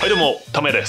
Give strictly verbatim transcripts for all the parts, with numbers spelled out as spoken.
はいどうも、ためです。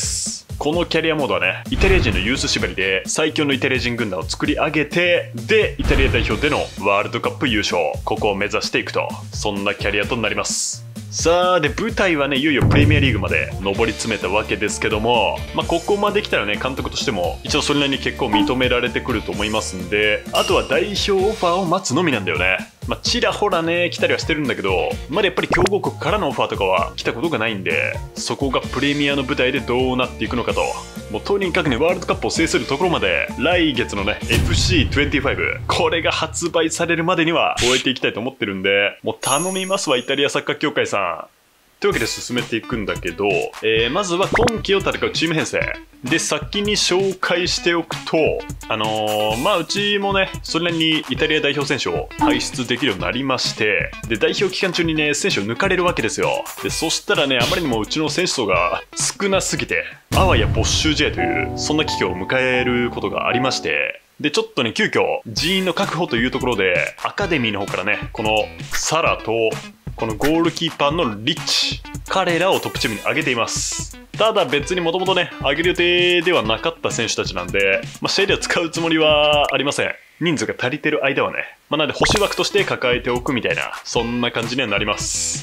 このキャリアモードはね、イタリア人のユース縛りで最強のイタリア人軍団を作り上げて、で、イタリア代表でのワールドカップ優勝、ここを目指していくと、そんなキャリアとなります。さあ、で、舞台はね、いよいよプレミアリーグまで上り詰めたわけですけども、まあ、ここまで来たらね、監督としても、一応それなりに結構認められてくると思いますんで、あとは代表オファーを待つのみなんだよね。まあ、ちらほらね、来たりはしてるんだけど、まだやっぱり強豪国からのオファーとかは来たことがないんで、そこがプレミアの舞台でどうなっていくのかと。もうとにかくね、ワールドカップを制するところまで、来月のね、エフシーにじゅうご、これが発売されるまでには終えていきたいと思ってるんで、もう頼みますわ、イタリアサッカー協会さん。というわけで進めていくんだけど、えー、まずは今季を戦うチーム編成。で、先に紹介しておくと、あのー、まあ、うちもね、それなりにイタリア代表選手を輩出できるようになりまして、で、代表期間中にね、選手を抜かれるわけですよ。で、そしたらね、あまりにもうちの選手層が少なすぎて、あわや没収試合という、そんな危機を迎えることがありまして、で、ちょっとね、急遽、人員の確保というところで、アカデミーの方からね、このサラと、このゴールキーパーのリッチ、彼らをトップチームに上げています。ただ別にもともとね、上げる予定ではなかった選手たちなんで、まあ、試合では使うつもりはありません。人数が足りてる間はね。まあ、なんで星枠として抱えておくみたいな、そんな感じにはなります。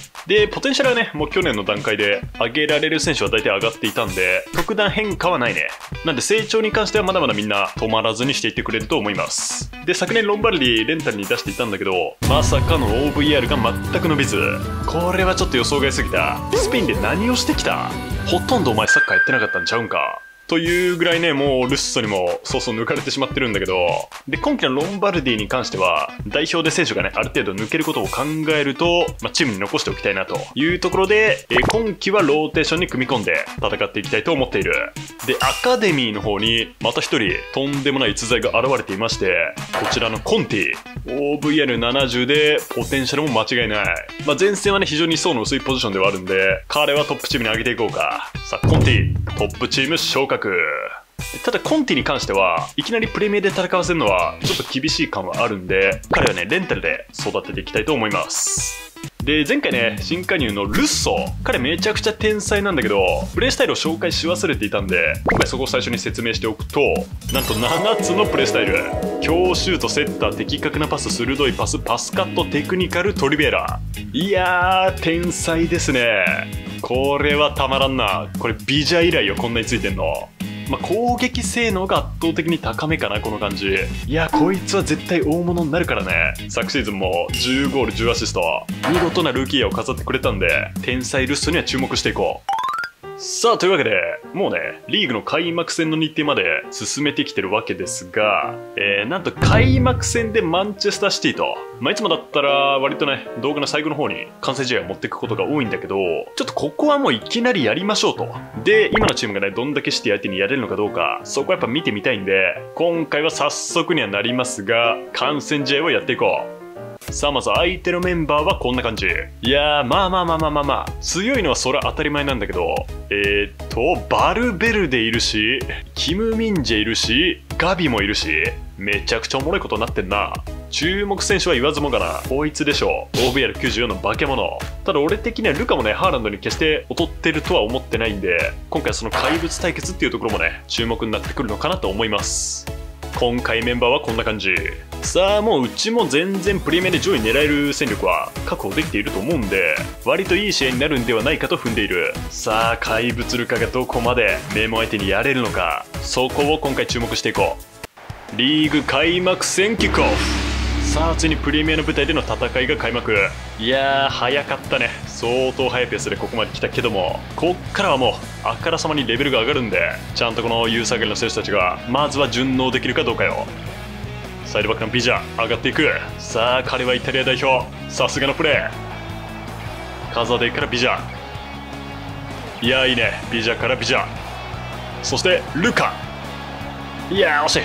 で、ポテンシャルはね、もう去年の段階で上げられる選手は大体上がっていたんで、特段変化はないね。なんで成長に関してはまだまだみんな止まらずにしていってくれると思います。で、昨年ロンバルディレンタルに出していたんだけど、まさかの オーブイアール が全く伸びず、これはちょっと予想外すぎた。スペインで何をしてきた？ほとんどお前サッカーやってなかったんちゃうんか。というぐらいね、もうルッソにもそうそう抜かれてしまってるんだけど、で、今季のロンバルディに関しては、代表で選手がね、ある程度抜けることを考えると、まあ、チームに残しておきたいなというところで、えー、今季はローテーションに組み込んで戦っていきたいと思っている。で、アカデミーの方に、また一人、とんでもない逸材が現れていまして、こちらのコンティ。オーブイアールななじゅう で、ポテンシャルも間違いない。まあ、前線はね、非常に層の薄いポジションではあるんで、彼はトップチームに上げていこうか。さあ、コンティ、トップチーム昇格。ただコンティに関してはいきなりプレミアで戦わせるのはちょっと厳しい感はあるんで、彼はねレンタルで育てていきたいと思います。で、前回ね、新加入のルッソ、彼めちゃくちゃ天才なんだけど、プレイスタイルを紹介し忘れていたんで、今回そこを最初に説明しておくと、なんとななつのプレイスタイル。強シュート、セッター、的確なパス、鋭いパス、パスカット、テクニカル、トリベラー。いやー、天才ですね。これはたまらんな。これビジャ以来よ、こんなについてんの。まあ、攻撃性能が圧倒的に高めかな、この感じ。いや、こいつは絶対大物になるからね。昨シーズンもじゅうゴールじゅうアシスト。見事なルーキーイヤーを飾ってくれたんで、天才ルッソには注目していこう。さあ、というわけで、もうね、リーグの開幕戦の日程まで進めてきてるわけですが、えー、なんと開幕戦でマンチェスターシティと、まあ、いつもだったら割とね、動画の最後の方に完成試合を持っていくことが多いんだけど、ちょっとここはもういきなりやりましょうと。で、今のチームがね、どんだけシティ相手にやれるのかどうか、そこはやっぱ見てみたいんで、今回は早速にはなりますが、観戦試合をやっていこう。さあ、まず相手のメンバーはこんな感じ。いやー、まあまあまあまあまあまあ、強いのはそれは当たり前なんだけど、えーっと、バルベルデいるし、キム・ミンジェいるし、ガビもいるし、めちゃくちゃおもろいことになってんな。注目選手は言わずもがな、こいつでしょう。オーブイアールきゅうじゅうよん の化け物。ただ俺的にはルカもね、ハーランドに決して劣ってるとは思ってないんで、今回その怪物対決っていうところもね、注目になってくるのかなと思います。今回メンバーはこんな感じ。さあ、もううちも全然プレミアで上位狙える戦力は確保できていると思うんで、割といい試合になるんではないかと踏んでいる。さあ、怪物ルカがどこまで名門相手にやれるのか、そこを今回注目していこう。リーグ開幕戦キックオフ。さあ、ついにプレミアの舞台での戦いが開幕。いやー、早かったね。相当早いペースでここまで来たけども、こっからはもうあからさまにレベルが上がるんで、ちゃんとこのユース上がりの選手たちがまずは順応できるかどうかよ。サイドバックのビジャ上がっていく。さあ、彼はイタリア代表、さすがのプレー。カザデからビジャ。いやー、いいね。ビジャからビジャ、そしてルカ。いやー、惜しい。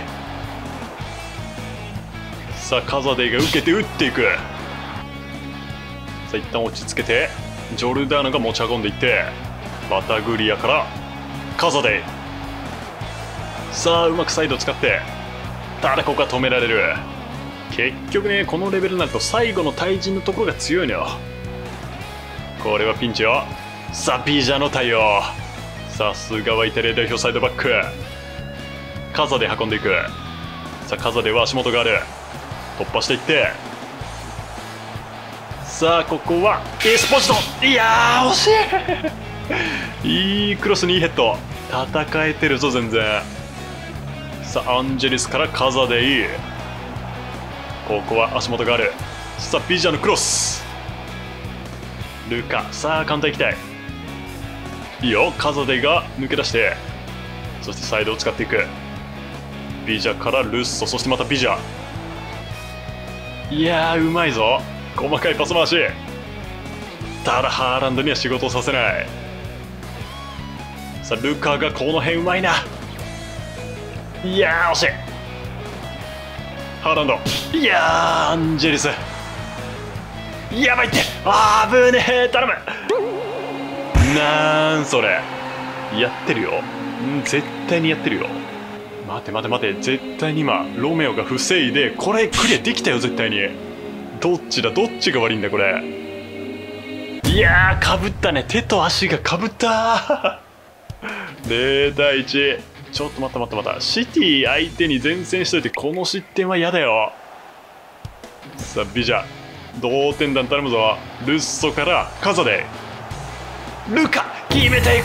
さあ、カザデが受けて打っていく。さあ、一旦落ち着けてジョルダーノが持ち運んでいって、バタグリアからカザデ。さあ、うまくサイドを使って、ただここは止められる。結局ね、このレベルになると最後の対人のところが強いのよ。これはピンチよ。さあ、ビージャーの対応。ささすがはイタリア代表サイドバック。カザで運んでいく。さあカザでは足元がある。突破していって、さあここはエスポジト。いやー惜しいいいクロスにいいヘッド。戦えてるぞ全然。さあアンジェリスからカザでいい。ここは足元がある。さあビジャのクロス。ルカ、さあ簡単いきたい。いいよ、カザデが抜け出して、そしてサイドを使っていく。ビジャからルッソ、そしてまたビジャ。いやーうまいぞ、細かいパス回し。ただハーランドには仕事をさせない。さあルカがこの辺うまいな。いやー惜しい。ハーランド、いやーアンジェリス、やばいって、あーぶねえ、頼む。なんそれ、やってるよ、ん絶対にやってるよ。待て待て待て、絶対に今ロメオが防いでこれクリアできたよ絶対に。どっちだ、どっちが悪いんだこれ。いやーかぶったね、手と足がかぶったゼロたいいち。ちょっと待った待った待った、シティ相手に前線しといてこの失点は嫌だよ。さあビジャ、同点弾頼むぞ。ルッソからカザデ、ルカ決めていく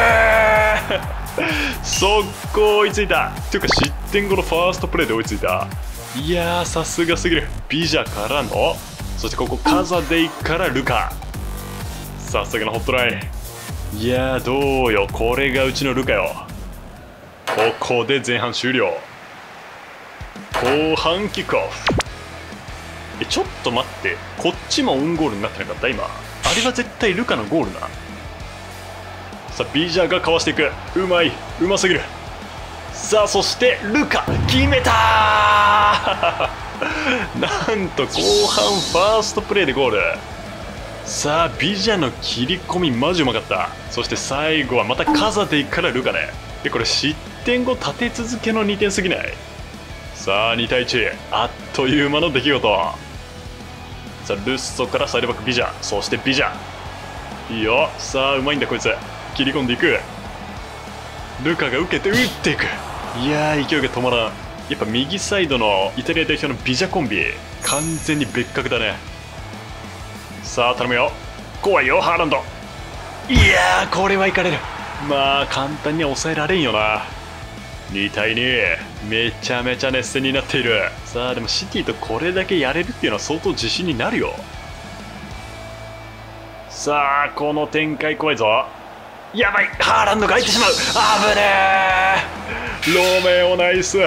速攻追いついた。っていうか失点後のファーストプレーで追いついた。いやーさすがすぎる。ビジャからの、そしてここカザデイからルカ、さすがのホットライン。いやーどうよ、これがうちのルカよ。ここで前半終了。後半キックオフ。えちょっと待って、こっちもオウンゴールになってなかった今。あれは絶対ルカのゴールな。さあビジャがかわしていく。うまい、うますぎる。さあそしてルカ決めたなんと後半ファーストプレーでゴール。さあビジャの切り込みマジうまかった。そして最後はまたカザデイからルカね。でこれ失点後立て続けのにてんすぎない？さあにたいいち、あっという間の出来事。さあルッソからサイドバックビジャ、そしてビジャいいよ。さあうまいんだこいつ、切り込んでいく。ルカが受けて打っていく。いやー勢いが止まらん。やっぱ右サイドのイタリア代表のビジャコンビ完全に別格だね。さあ頼むよ、怖いよハーランド。いやーこれはいかれる。まあ簡単には抑えられんよな。にたいに、めちゃめちゃ熱戦になっている。さあでもシティとこれだけやれるっていうのは相当自信になるよ。さあこの展開怖いぞ。やばい、ハーランドが入ってしまう。あぶねー、ロメオナイス。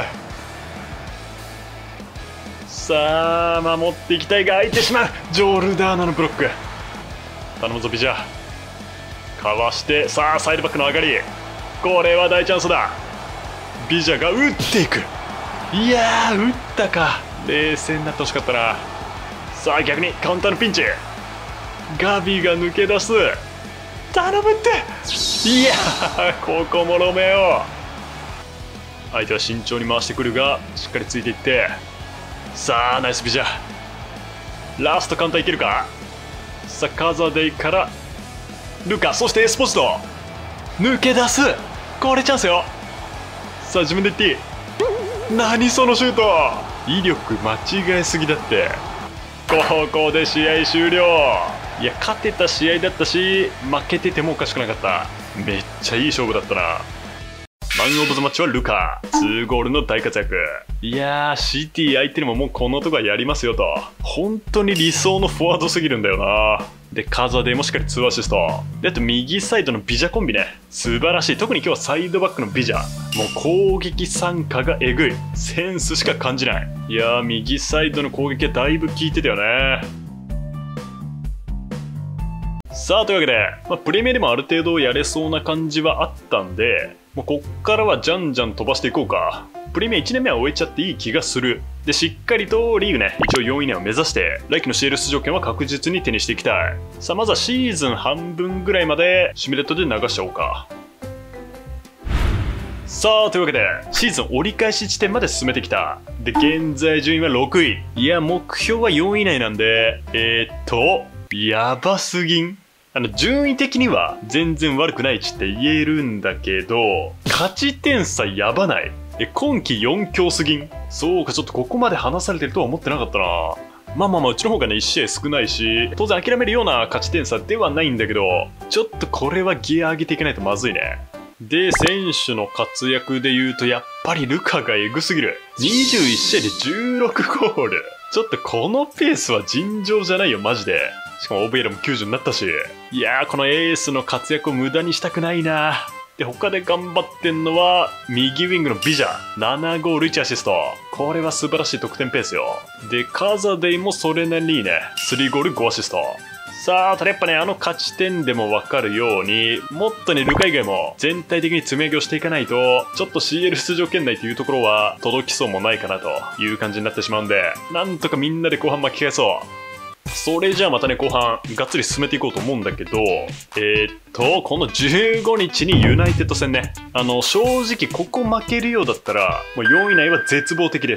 さあ守っていきたいが空いてしまう。ジョルダーナのブロック、頼むぞビジャ。かわして、さあサイドバックの上がり、これは大チャンスだ。ビジャが打っていく。いやー打ったか、冷静になってほしかったな。さあ逆にカウンターのピンチ、ガビが抜け出す。頼むって。いやーここもロメオ。相手は慎重に回してくるがしっかりついていって、さあナイスビジャ。ラストカウンターいけるか。さあカザデイからルカ、そしてエスポジト抜け出す。これチャンスよ。さあ自分で言っていい。何そのシュート、威力間違えすぎだって。ここで試合終了。いや勝てた試合だったし負けててもおかしくなかった。めっちゃいい勝負だったな。マン・オブ・ザ・マッチはルカ、にゴールの大活躍。いやーシティ相手にももうこのとこはやりますよと。本当に理想のフォワードすぎるんだよな。でカザデもしっかりにアシストで、あと右サイドのビジャコンビね、素晴らしい。特に今日はサイドバックのビジャ、もう攻撃参加がえぐい。センスしか感じない。いやー右サイドの攻撃はだいぶ効いてたよね。さあというわけで、まあ、プレミアでもある程度やれそうな感じはあったんで、もうこっからはじゃんじゃん飛ばしていこうか。プレミアいちねんめは終えちゃっていい気がする。でしっかりとリーグね一応よんい以内を目指して来季の シーエル 出場権は確実に手にしていきたい。さあまずはシーズン半分ぐらいまでシミュレートで流しちゃおうか。さあというわけでシーズン折り返し地点まで進めてきた。で現在順位はろくい。いや目標はよんい以内なんで、えー、っとやばすぎん。 あの順位的には全然悪くない位置って言えるんだけど、勝ち点差やばない。え、今季よん強すぎん？そうか、ちょっとここまで離されてるとは思ってなかったな。まあまあまあ、うちの方がね、いち試合少ないし、当然諦めるような勝ち点差ではないんだけど、ちょっとこれはギア上げていかないとまずいね。で、選手の活躍で言うと、やっぱりルカがエグすぎる。にじゅういち試合でじゅうろくゴール。ちょっとこのペースは尋常じゃないよ、マジで。しかもオベイラもきゅうじゅうになったし。いやー、このエースの活躍を無駄にしたくないな。で、他で頑張ってんのは、右ウィングのビジャ。ななゴールいちアシスト。これは素晴らしい得点ペースよ。で、カザデイもそれなりにいいね。さんゴールごアシスト。さあ、ただやっぱね、あの勝ち点でもわかるように、もっとね、ルカ以外も全体的に積み上げをしていかないと、ちょっと シーエル 出場圏内というところは届きそうもないかなという感じになってしまうんで、なんとかみんなで後半巻き返そう。それじゃあまたね、後半がっつり進めていこうと思うんだけど、えー、っとこのじゅうごにちにユナイテッド戦ね、あの正直ここ負けるようだったらもうよんい以内は絶望的です。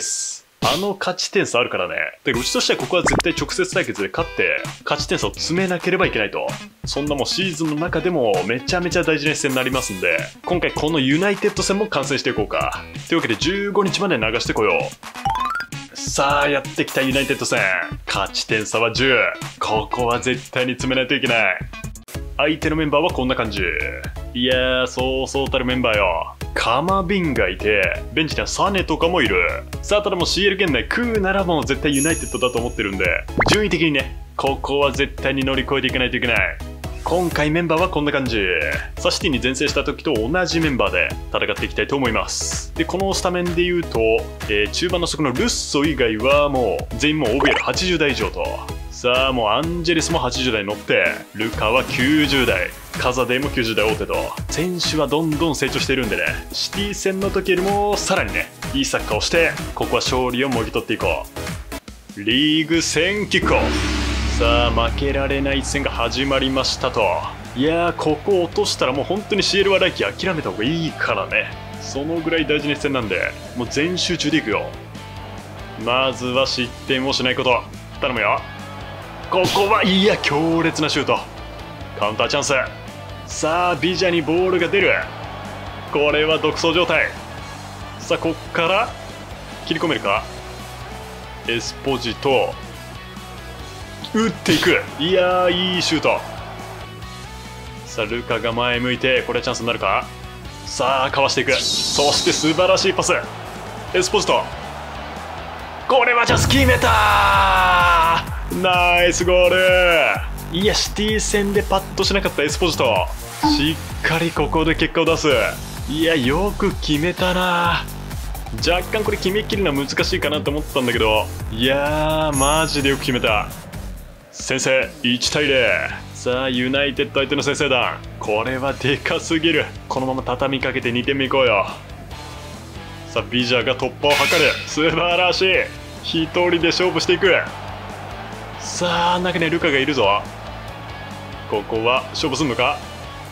あの勝ち点差あるからね。で、うちとしてはここは絶対直接対決で勝って勝ち点差を詰めなければいけないと。そんなもうシーズンの中でもめちゃめちゃ大事な一戦になりますんで、今回このユナイテッド戦も観戦していこうか。というわけでじゅうごにちまで流してこよう。さあ、やってきたユナイテッド戦。勝ち点差はじゅう。ここは絶対に詰めないといけない。相手のメンバーはこんな感じ。いやー、そうそうたるメンバーよ。カマビンがいて、ベンチにはサネとかもいる。さあ、ただもう シーエル 圏内食うならもう絶対ユナイテッドだと思ってるんで、順位的にね、ここは絶対に乗り越えていかないといけない。今回メンバーはこんな感じ。サシティに前制した時と同じメンバーで戦っていきたいと思います。で、このスタメンで言うと、えー、中盤のそこのルッソ以外はもう全員もうオビエルはちじゅうだい以上と。さあ、もうアンジェリスもはちじゅうだいに乗って、ルカはきゅうじゅうだい、カザデイもきゅうじゅうだい大手と、選手はどんどん成長しているんでね、シティ戦の時よりもさらにね、いいサッカーをして、ここは勝利をもぎ取っていこう。リーグ戦キックオフ。さあ、負けられない一戦が始まりましたと。いやー、ここ落としたらもう本当に シーエル は来季諦めた方がいいからね。そのぐらい大事な一戦なんで、もう全集中でいくよ。まずは失点をしないこと。頼むよ。ここは、いや、強烈なシュート。カウンターチャンス。さあ、ビジャにボールが出る。これは独走状態。さあ、こっから切り込めるか。エスポジト打っていく。いやー、いいシュート。さあ、ルカが前向いて、これはチャンスになるか。さあ、かわしていく。そして素晴らしいパス。エスポジト、これはチャンス、決めたー。ナイスゴール。いや、シティ戦でパッとしなかったエスポジト、しっかりここで結果を出す。いや、よく決めたな。若干これ決めきるのは難しいかなと思ったんだけど、いやー、マジでよく決めた。先制いちたいゼロ。さあ、ユナイテッド相手の先制弾、これはでかすぎる。このまま畳みかけてにてんめいこうよ。さあ、ビジャが突破を図る。素晴らしい。一人で勝負していく。さあ、中にルカがいるぞ。ここは勝負すんのか。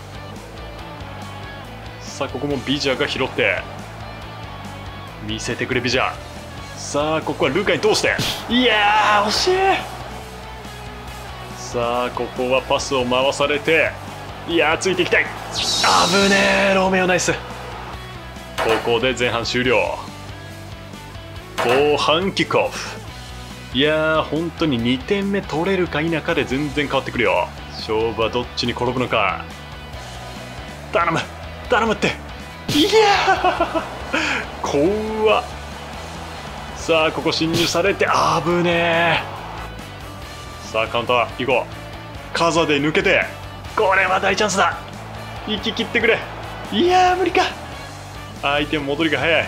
さあ、ここもビジャが拾って見せてくれ、ビジャ。さあ、ここはルカに通して、いやー、惜しい。さあ、ここはパスを回されて、いやー、ついていきたい。危ねえ、ロメオナイス。ここで前半終了。後半キックオフ。いやー、本当ににてんめ取れるか否かで全然変わってくるよ。勝負はどっちに転ぶのか。頼む頼むって。いやー、怖っ。さあ、ここ侵入されて危ねえ。さあ、カウンター行こう。カザで抜けて、これは大チャンスだ。行き切ってくれ。いやー、無理か。相手も戻りが早い。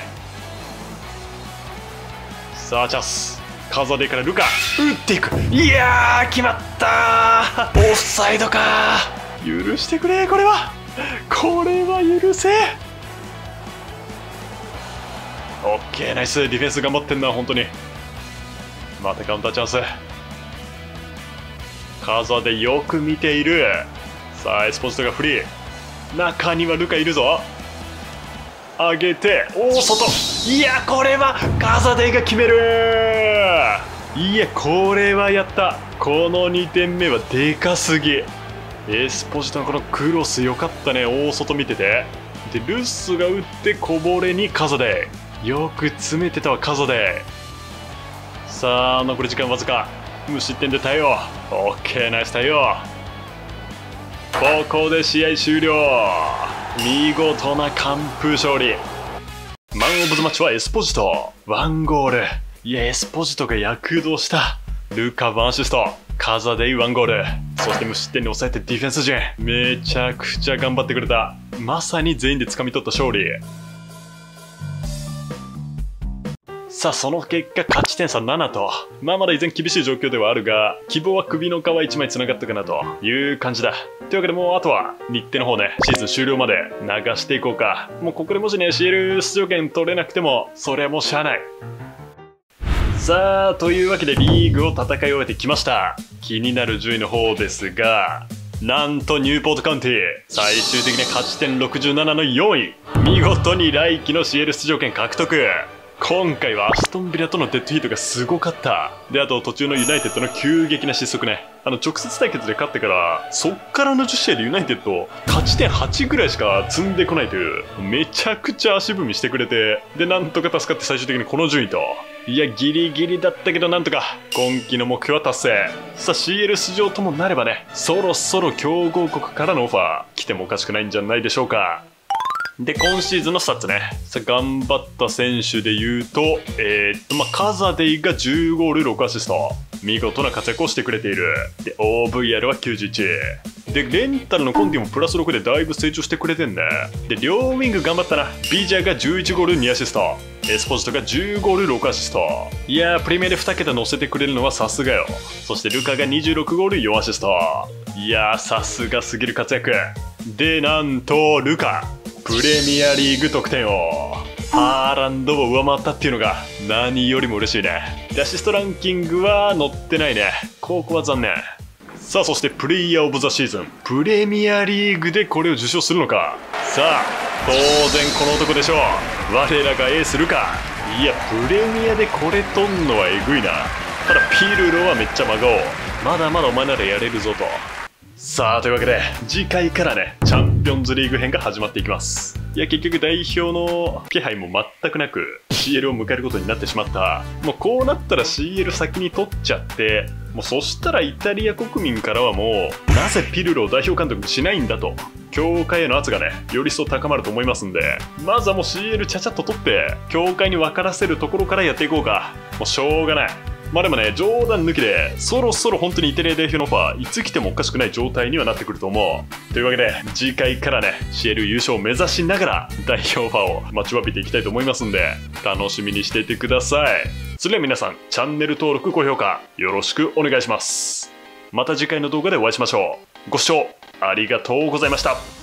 さあ、チャンス。カザデからルカ打っていく。いやー、決まったー。オフサイドかー。許してくれ。これはこれは許せ。オッケー、ナイス。ディフェンス頑張ってんな、本当に。またカウンターチャンス。カザでよく見ている。さあ、エスポジトがフリー。中にはルカいるぞ。上げて、おお、外。いや、これはカザデが決める。いや、これはやった。このにてんめはでかすぎ。 エスポジトのこのクロス良かったね。大外見てて、でルッソが打ってこぼれにカザデイ、よく詰めてたわカザデイ。さあ残り時間わずか、無失点で対応。オッケー、ナイス対応。ここで試合終了。見事な完封勝利。マンオブザマッチはエスポジト、ワンゴール。いやエスポジトが躍動した。ルカワンアシスト、カザデイワンゴール、そして無失点に抑えてディフェンス陣、めちゃくちゃ頑張ってくれた。まさに全員で掴み取った勝利。さあその結果勝ち点差ななと、まあまだ依然厳しい状況ではあるが、希望は首の皮いちまいつながったかなという感じだ。というわけでもうあとは日程の方ね、シーズン終了まで流していこうか。もうここでもしね シーエル 出場権取れなくてもそれはもうしゃあない。さあというわけでリーグを戦い終えてきました。気になる順位の方ですが、なんとニューポートカウンティ最終的に勝ち点ろくじゅうななのよんい、見事に来季の シーエル 出場権獲得。今回はアストンビラとのデッドヒートがすごかった。であと途中のユナイテッドの急激な失速ね。あの直接対決で勝ってからそっからのじゅっしあいでユナイテッド勝ち点はちぐらいしか積んでこないという、めちゃくちゃ足踏みしてくれて、でなんとか助かって最終的にこの順位と。いやギリギリだったけどなんとか今季の目標は達成。さあ シーエル 出場ともなればね、そろそろ強豪国からのオファー来てもおかしくないんじゃないでしょうか。で今シーズンのスタッツね、さあ頑張った選手でいうと、えー、っとまあカザデイがじゅうゴールろくアシスト、見事な活躍をしてくれている。で オーブイアール はきゅうじゅういちで、レンタルのコンティもプラスろくでだいぶ成長してくれてんね。で両ウィング頑張ったな。ビジャーがじゅういちゴールにアシスト、エスポジトがじゅうゴールろくアシスト。いやープレミアでに桁乗せてくれるのはさすがよ。そしてルカがにじゅうろくゴールよんアシスト。いやーさすがすぎる活躍で、なんとルカプレミアリーグ得点王ハーランドを上回ったっていうのが何よりも嬉しいね。でアシストランキングは載ってないね。ここは残念。さあそしてプレイヤーオブザシーズン、プレミアリーグでこれを受賞するのか。さあ当然この男でしょう、我らがエースルカ。いやプレミアでこれ取んのはえぐいな。ただピルロはめっちゃ真顔、まだまだお前ならやれるぞと。さあというわけで次回からねチャンピオンズリーグ編が始まっていきます。いや結局代表の気配も全くなく シーエル を迎えることになってしまった。もうこうなったら シーエル 先に取っちゃって、もうそしたらイタリア国民からはもうなぜピルロを代表監督にしないんだと協会への圧がねより一層高まると思いますんで、まずはもう シーエル ちゃちゃっと取って協会に分からせるところからやっていこうか。もうしょうがない。まあでもね冗談抜きでそろそろ本当にイタリア代表のオファーいつ来てもおかしくない状態にはなってくると思う。というわけで次回からね シーエル 優勝を目指しながら代表オファーを待ちわびていきたいと思いますんで楽しみにしていてください。それでは皆さんチャンネル登録高評価よろしくお願いします。また次回の動画でお会いしましょう。ご視聴ありがとうございました。